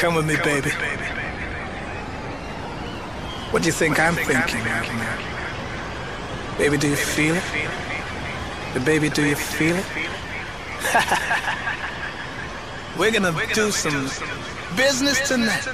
Come with me, baby. What do you think I'm thinking? Baby, do you feel it? Baby, do you feel it? We're gonna do some business tonight.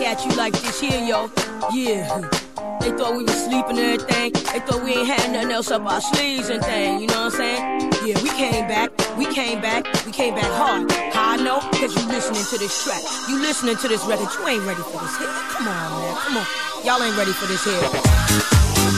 at you like this here, yo. Yeah. They thought we was sleeping and everything. They thought we ain't had nothing else up our sleeves and thing, you know what I'm saying? Yeah, we came back hard. How I know? Cause you listening to this track. You listening to this record. You ain't ready for this hit. Come on, man, come on. Y'all ain't ready for this hit.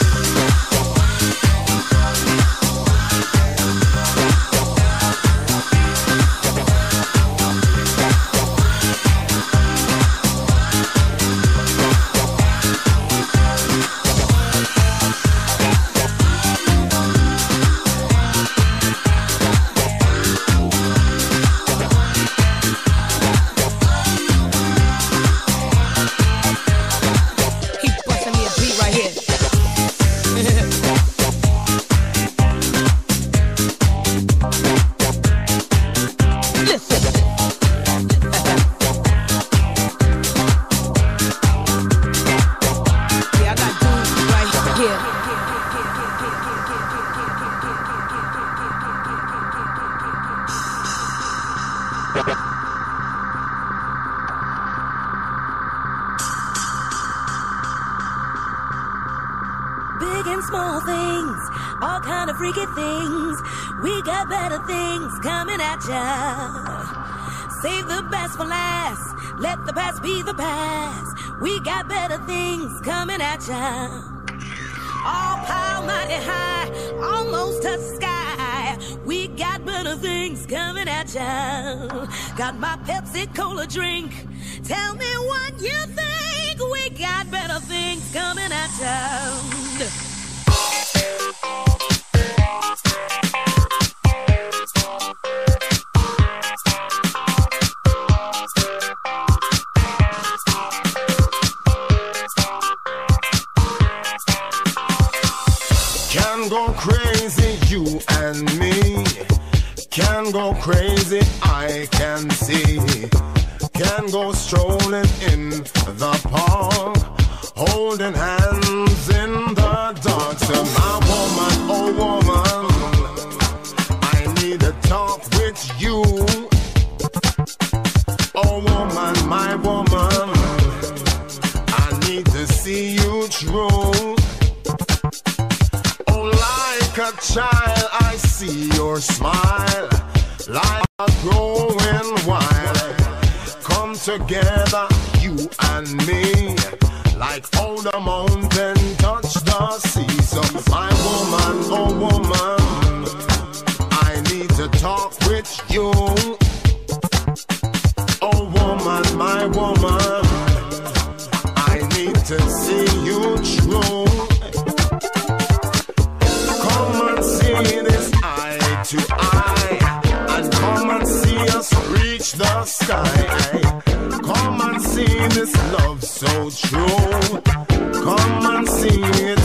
Big and small things, all kind of freaky things. We got better things coming at ya. Save the best for last, let the past be the past. We got better things coming at ya. All power mighty high, almost touch the sky. We got better things coming at ya. Got my Pepsi Cola drink. Tell me what you think. We got better things coming at ya. Can go crazy, you and me. Can go crazy, I can see. Can go strolling in the park, holding hands in the dark. So my woman, oh woman, I need to talk with you. Oh woman, my woman, I need to see you true. Like a child, I see your smile, like a growing wild. Come together, you and me, like all the mountain touch the sea. So my woman, oh woman, I need to talk with you. Oh woman, my woman, I need to see you true. This eye to eye, and come and see us reach the sky. Come and see this love so true. Come and see it.